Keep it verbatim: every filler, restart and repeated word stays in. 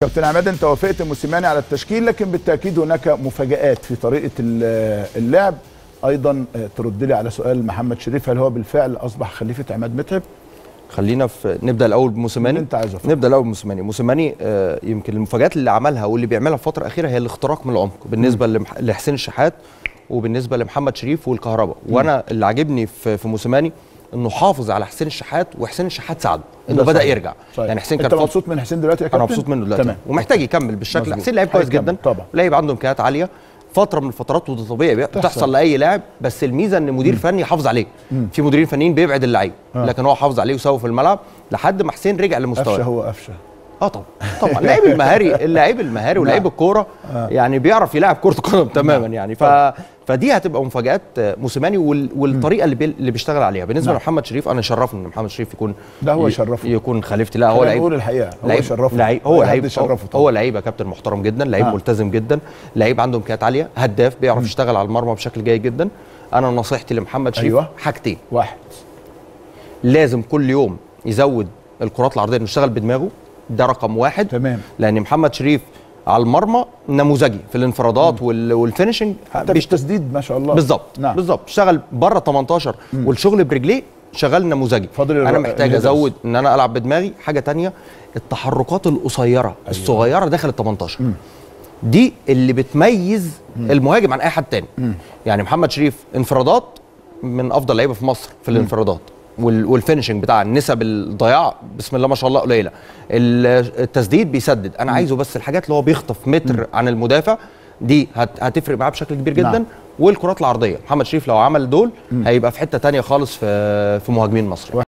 كابتن عماد، انت وافقت موسيماني على التشكيل، لكن بالتاكيد هناك مفاجآت في طريقه اللعب. ايضا ترد لي على سؤال محمد شريف، هل هو بالفعل اصبح خليفه عماد متعب؟ خلينا في نبدا الاول بموسيماني. انت عايزه نبدا الاول بموسيماني. موسيماني آه يمكن المفاجآت اللي عملها واللي بيعملها في الفتره الاخيره هي الاختراق من العمق بالنسبه م. لحسين الشحات وبالنسبه لمحمد شريف والكهرباء. وانا اللي عاجبني في, في موسيماني انه حافظ على حسين الشحات، وحسين الشحات ساعده انه بدا يرجع. صحيح. يعني حسين كان انت مبسوط من حسين دلوقتي يا كابتن؟ انا مبسوط منه دلوقتي تمام. ومحتاج يكمل بالشكل. مزبوط. حسين لعيب كويس جدا طبعا، لعيب عنده امكانيات عاليه. فتره من الفترات وده طبيعي بتحصل لاي لاعب، بس الميزه ان مدير م. فني يحافظ عليه. م. في مديرين فنيين بيبعد اللعيب، آه. لكن هو حافظ عليه وسوى في الملعب لحد ما حسين رجع لمستواه. قفشه هو قفشه اه طبعا طبعا اللعيب المهاري اللعيب المهاري ولاعيب الكوره آه. يعني بيعرف يلعب كره قدم تماما يعني. ف فدي هتبقى مفاجات موسيماني وال... والطريقه اللي, بي... اللي بيشتغل عليها. بالنسبه لمحمد شريف، انا يشرفني ان محمد شريف يكون ده هو يشرفني يكون خليفتي. لا هو لعيب، بقول الحقيقه هو يشرفني. هو لعيب هو لعيب يا كابتن محترم جدا، لعيب آه. ملتزم جدا، لعيب عنده امكانيات عاليه، هداف، بيعرف م. يشتغل على المرمى بشكل جيد جدا. انا نصيحتي لمحمد شريف أيوة. حاجتين. واحد، لازم كل يوم يزود الكرات العرضيه، انه يشتغل بدماغه، ده رقم واحد. تمام. لان محمد شريف على المرمى نموذجي في الانفرادات والفينشنج، حتى بالتسديد ما شاء الله. بالظبط نعم. بالظبط اشتغل بره تمنتاشر مم. والشغل برجليه شغال نموذجي. انا محتاج ازود ان انا العب بدماغي. حاجه ثانيه، التحركات القصيره أيوة. الصغيره داخل ال تمنتاشر مم. دي اللي بتميز مم. المهاجم عن اي حد تاني. مم. يعني محمد شريف انفرادات من افضل لعيبه في مصر في الانفرادات، والفينشنج بتاع نسب الضياع بسم الله ما شاء الله قليله. التسديد بيسدد، انا عايزه بس الحاجات اللي هو بيخطف متر عن المدافع دي هتفرق معاه بشكل كبير جدا. نعم. والكرات العرضيه محمد شريف لو عمل دول هيبقى في حته ثانيه خالص في في مهاجمين مصر.